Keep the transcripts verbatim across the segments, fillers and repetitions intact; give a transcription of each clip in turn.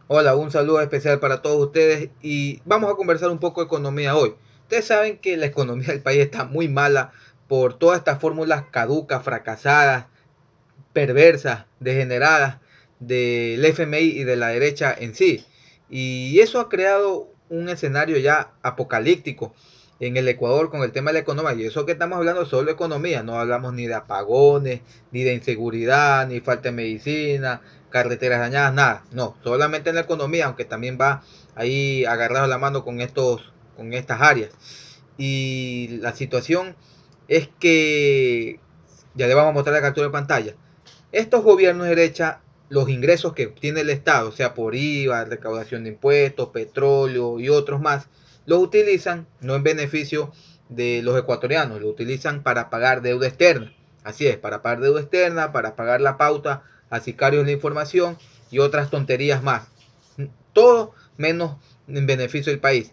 Hola, un saludo especial para todos ustedes y vamos a conversar un poco de economía hoy. Ustedes saben que la economía del país está muy mala por todas estas fórmulas caducas, fracasadas, perversas, degeneradas del F M I y de la derecha en sí. Y eso ha creado un escenario ya apocalíptico en el Ecuador con el tema de la economía. Y eso que estamos hablando solo de economía, no hablamos ni de apagones, ni de inseguridad, ni falta de medicina, carreteras dañadas, nada. No, solamente en la economía, aunque también va ahí agarrado la mano con estos, con estas áreas. Y la situación es que ya le vamos a mostrar la captura de pantalla. Estos gobiernos de derecha, los ingresos que obtiene el Estado, sea por I V A, recaudación de impuestos, petróleo y otros más, los utilizan no en beneficio de los ecuatorianos, lo utilizan para pagar deuda externa. Así es, para pagar deuda externa, para pagar la pauta a sicarios de la información y otras tonterías más. Todo menos en beneficio del país.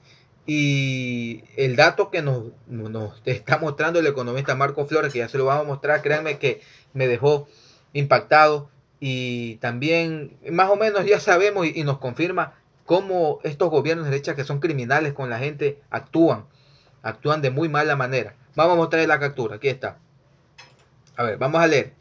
Y el dato que nos, nos está mostrando el economista Marco Flores, que ya se lo vamos a mostrar, créanme que me dejó impactado y también más o menos ya sabemos y, y nos confirma cómo estos gobiernos de derecha que son criminales con la gente actúan, actúan de muy mala manera. Vamos a mostrar la captura, aquí está. A ver, vamos a leer.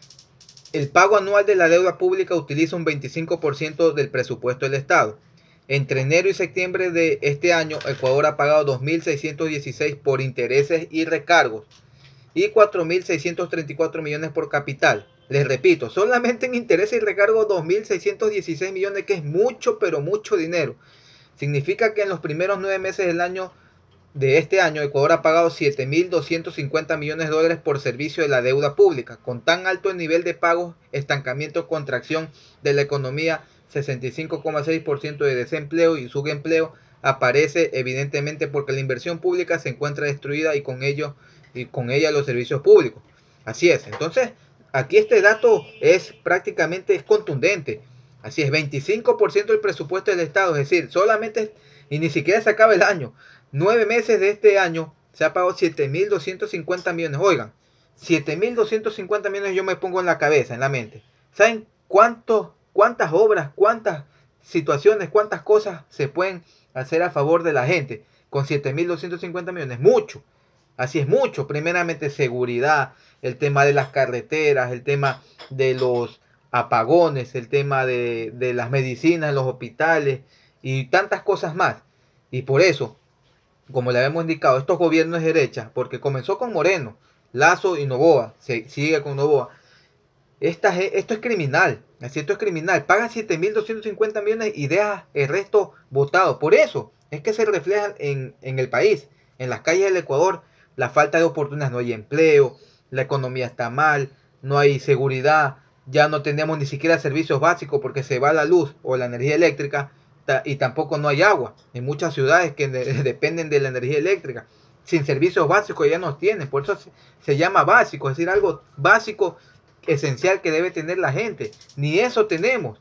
El pago anual de la deuda pública utiliza un veinticinco por ciento del presupuesto del Estado. Entre enero y septiembre de este año, Ecuador ha pagado dos mil seiscientos dieciséis por intereses y recargos y cuatro mil seiscientos treinta y cuatro millones por capital. Les repito, solamente en intereses y recargos dos mil seiscientos dieciséis millones, que es mucho, pero mucho dinero. Significa que en los primeros nueve meses del año de este año, Ecuador ha pagado siete mil doscientos cincuenta millones de dólares por servicio de la deuda pública. Con tan alto nivel de pagos, estancamiento, contracción de la economía, sesenta y cinco coma seis por ciento de desempleo y subempleo, aparece evidentemente porque la inversión pública se encuentra destruida y con ello y con ella los servicios públicos. Así es. Entonces, aquí este dato es prácticamente es contundente. Así es, veinticinco por ciento del presupuesto del Estado, es decir, solamente y ni siquiera se acaba el año. Nueve meses de este año se ha pagado siete mil doscientos cincuenta millones. Oigan, siete mil doscientos cincuenta millones yo me pongo en la cabeza, en la mente. ¿Saben cuántos, cuántas obras, cuántas situaciones, cuántas cosas se pueden hacer a favor de la gente con siete mil doscientos cincuenta millones? Mucho. Así es, mucho. Primeramente seguridad, el tema de las carreteras, el tema de los apagones, el tema de, de las medicinas en los hospitales y tantas cosas más. Y por eso, como le habíamos indicado, estos gobiernos de derecha, porque comenzó con Moreno, Lazo y Novoa, se sigue con Novoa, esta, esto es criminal, así esto es criminal, paga siete mil doscientos cincuenta millones y deja el resto votado. Por eso es que se refleja en, en el país, en las calles del Ecuador, la falta de oportunidades, no hay empleo, la economía está mal, no hay seguridad, ya no tenemos ni siquiera servicios básicos porque se va la luz o la energía eléctrica y tampoco no hay agua. En muchas ciudades que dependen de la energía eléctrica, sin servicios básicos ya no tienen, por eso se, se llama básico, es decir, algo básico esencial que debe tener la gente. Ni eso tenemos.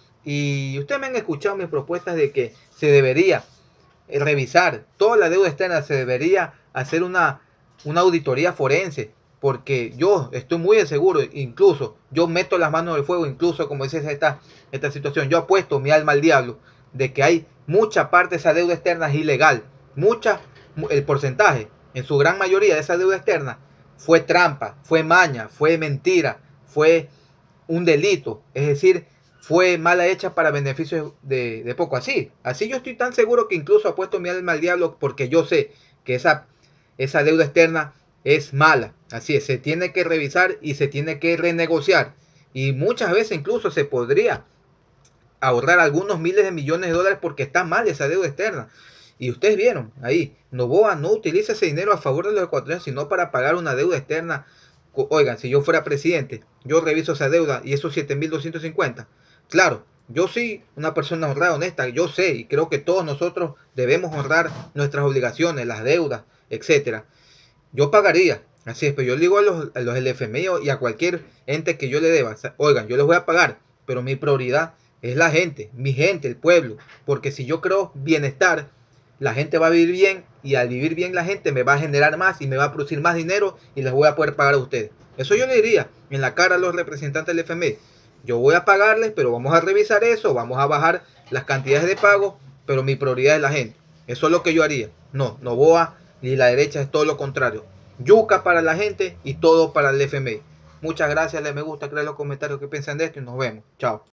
Y ustedes me han escuchado mis propuestas de que se debería revisar toda la deuda externa, se debería hacer una, una auditoría forense, porque yo estoy muy seguro, incluso yo meto las manos en el fuego, incluso como dice esta, esta situación, yo apuesto mi alma al diablo de que hay mucha parte de esa deuda externa es ilegal, mucha, el porcentaje, en su gran mayoría de esa deuda externa fue trampa, fue maña, fue mentira, fue un delito, es decir, fue mala hecha para beneficios de, de poco. Así, así yo estoy tan seguro que incluso apuesto mi alma al diablo porque yo sé que esa, esa deuda externa es mala. Así es, se tiene que revisar y se tiene que renegociar. Y muchas veces incluso se podría ahorrar algunos miles de millones de dólares porque está mal esa deuda externa. Y ustedes vieron ahí, Novoa no utiliza ese dinero a favor de los ecuatorianos, sino para pagar una deuda externa. Oigan, si yo fuera presidente, yo reviso esa deuda y esos siete mil doscientos cincuenta. Claro, yo soy una persona honrada, honesta, yo sé y creo que todos nosotros debemos honrar nuestras obligaciones, las deudas, etcétera. Yo pagaría, así es, pero yo le digo a los, a los del F M I y a cualquier ente que yo le deba, oigan, yo les voy a pagar, pero mi prioridad es la gente, mi gente, el pueblo, porque si yo creo bienestar, la gente va a vivir bien y al vivir bien la gente me va a generar más y me va a producir más dinero y les voy a poder pagar a ustedes. Eso yo le diría en la cara a los representantes del F M I. Yo voy a pagarles, pero vamos a revisar eso, vamos a bajar las cantidades de pago, pero mi prioridad es la gente. Eso es lo que yo haría. No, Novoa ni la derecha, es todo lo contrario. Yuca para la gente y todo para el F M I. Muchas gracias, le me gusta, crear los comentarios que piensan de esto y nos vemos. Chao.